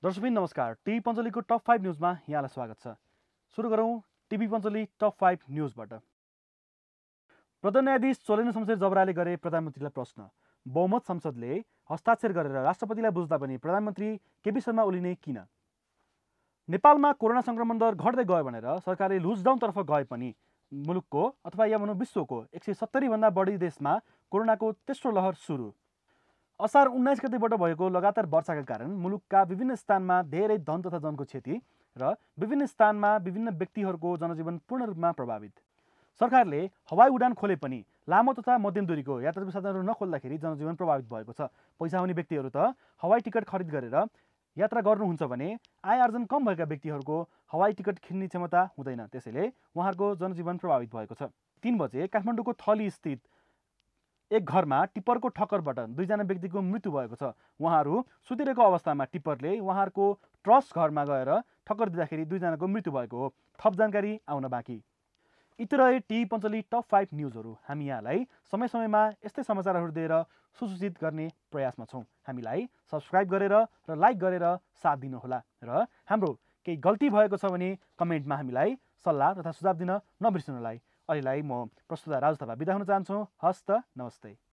दर्शकबिन नमस्कार। TV पञ्चलीको top 5 न्युजमा यहाँलाई स्वागत छ। सुरु गरौँ टिभी पञ्चली टप 5 न्युजबाट। प्रधान न्यायाधीश चोलेन शमशेर जबराले गरे प्रधानमन्त्रीलाई प्रश्न। बहुमत संसदले हस्ताक्षर गरेर राष्ट्रपतिलाई बुझ्दा पनि प्रधानमन्त्री केपी शर्मा ओलीले किन? नेपालमा कोरोना संक्रमण दर घट्दै गयो भनेर सरकारले लुजडाउनतर्फ गए पनि मुलुकको अथवा या भनौँ विश्वको 170 भन्दा बढी देशमा कोरोनाको तेस्रो लहर सुरु। असार 19 गतेबाट भएको लगातार वर्षाका कारण मुलुकका विभिन्न स्थानमा धेरै धन तथा जनको क्षति र विभिन्न स्थानमा विभिन्न व्यक्तिहरूको जनजीवन पूर्ण रूपमा प्रभावित। सरकारले हवाई उडान खोले पनि लामो तथा मध्यम दूरीको यातायात साधनहरू नखोल्दाखेरि जनजीवन प्रभावित भएको छ। पैसा हुने व्यक्तिहरू त हवाई टिकट खरिद गरेर यात्रा गर्नुहुन्छ भने आय आर्जन कम भएका व्यक्तिहरूको हवाई टिकट किन्ने क्षमता हुँदैन, त्यसैले उहाँहरूको जनजीवन प्रभावित भएको छ। 3 बजे काठमाडौँको थली स्थित एक घरमा टिप्परको ठक्करबाट 2 जना व्यक्तिको मृत्यु भएको छ। उहाँहरू सुतिरहेको अवस्थामा टिप्परले उहाँहरूको ट्रस घरमा गएर ठक्कर दिँदाखेरि 2 जनाको मृत्यु भएको हो। थप जानकारी आउन बाँकी। यति रहे टिभी पञ्चली टप 5 न्युजहरू। हामी यहाँलाई समय समयमा यस्तै समाचारहरू दिएर सुसूचित गर्ने प्रयासमा छौँ। हामीलाई सब्सक्राइब गरेर र लाइक गरेर साथ दिनुहोला र हाम्रो केही गल्ती भएको छ भने कमेन्टमा हामीलाई सल्लाह तथा सुझाव दिन नबिर्सनुहोला। अहिलेलाई म प्रस्तुता राजु थापा बिदा हुन चाहन्छु। हस्त नमस्ते।